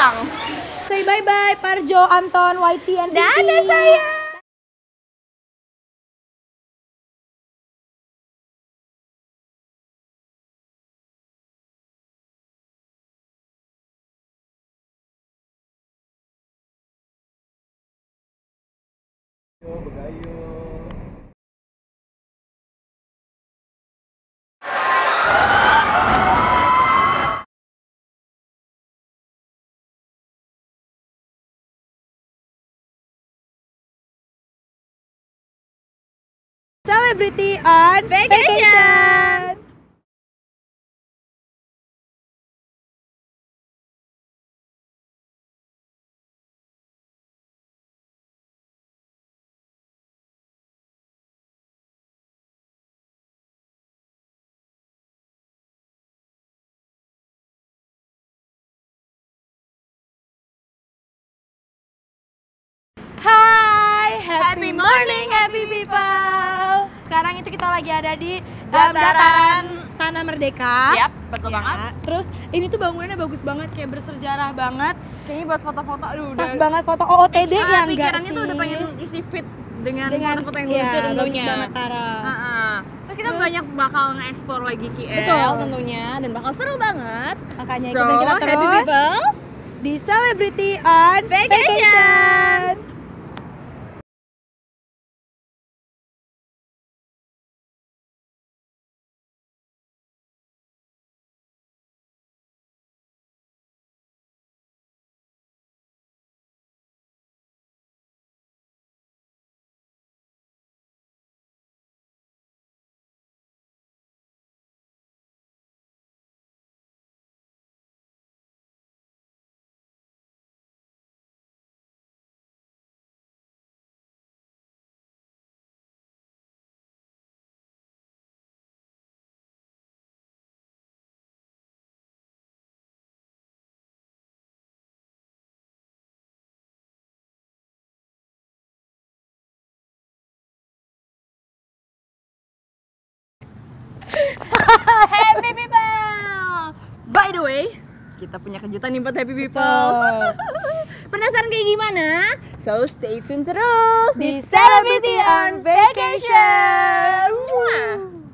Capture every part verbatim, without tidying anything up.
pulang. Say bye-bye Parjo, Anton, Whitey, and Pinky. Dadah sayang. Celebrity on vacation. Hai, happy, Happy morning, morning, happy happy people. Sekarang itu kita lagi ada di um, Dataran- dataran Tanah Merdeka. Yap, betul Ya, banget. Terus ini tuh bangunannya bagus banget, kayak bersejarah banget. Kayaknya buat foto-foto, aduh Pas udah. banget foto O O T D Ah, ya enggak pikirannya sih? tuh udah pengen isi fit dengan, Dengan foto-foto yang ya, lucu bagus tentunya. banget Tara. Heeh. Terus kita Terus- banyak bakal nge-explore lagi K L Betul. tentunya dan bakal seru banget. Makanya So, ikutin kita happy terus people. di Celebrity on Vacation. Vacation. Happy people. By the way, kita punya kejutan nih buat happy people. Betul. Penasaran kayak gimana? So stay tune terus Di Celebrity on Vacation. Muah.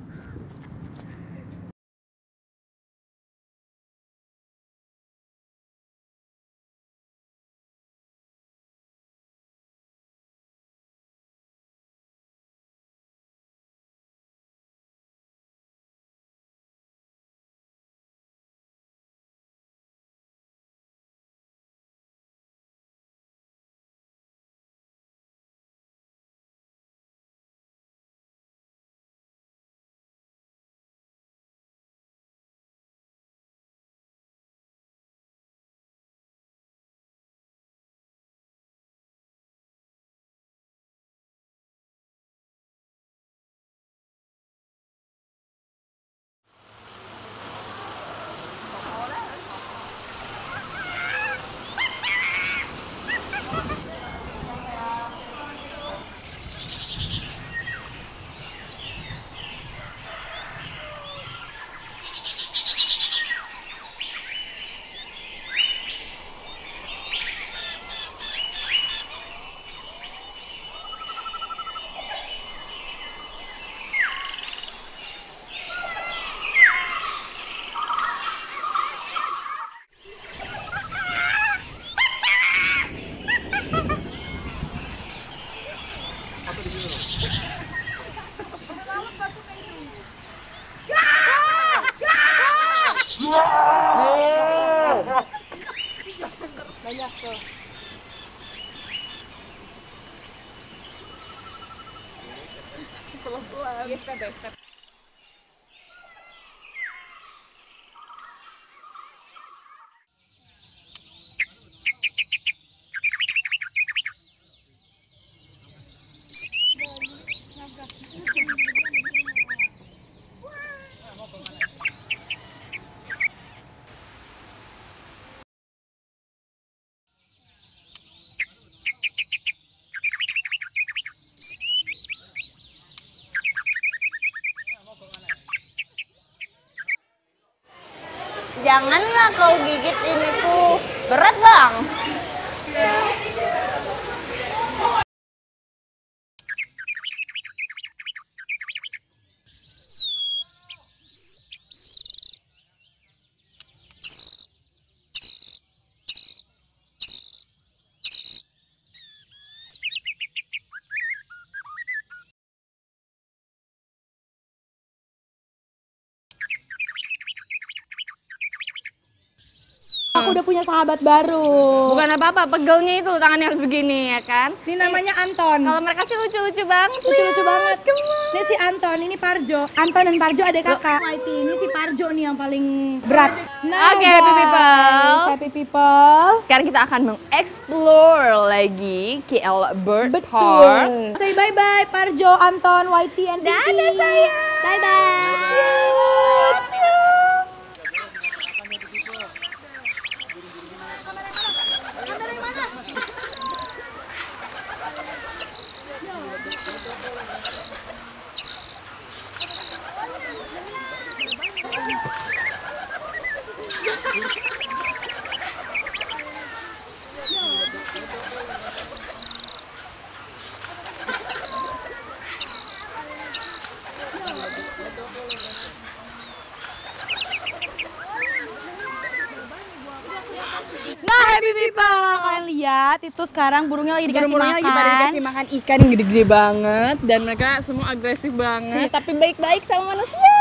Banyak tuh. Pelan-pelan. Yes, step by step. Janganlah kau gigit ini ku. Berat bang. Aku udah punya sahabat baru. Bukan apa-apa, pegelnya itu tangannya harus begini ya kan. Ini namanya Anton. Kalau mereka sih lucu-lucu banget. Lucu-lucu banget. Gemes. Ini si Anton, ini Parjo. Anton dan Parjo ada kakak. Whitey, ini si Parjo nih yang paling berat. Nah, Oke, happy people. guys, happy people. Sekarang kita akan mengeksplor lagi K L Bird Park. Betul. Say bye-bye Parjo, Anton, Whitey, and Pinky. Dadah, sayang. Bye-bye. Nah, happy people, kalian lihat itu sekarang burungnya lagi dikasih Burung-burungnya makan. lagi pada dikasih makan ikan yang gede-gede banget dan mereka semua agresif banget. Tapi baik-baik sama manusia.